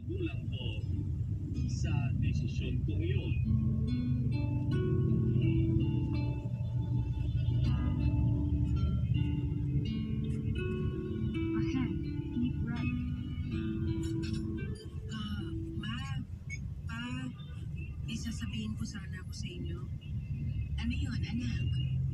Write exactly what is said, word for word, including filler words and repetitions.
magulang ko sa desisyon kong iyon. Ahead, keep right. Ah, ma, pa, may sasabihin ko sana ako sa inyo. Ano yun, anak?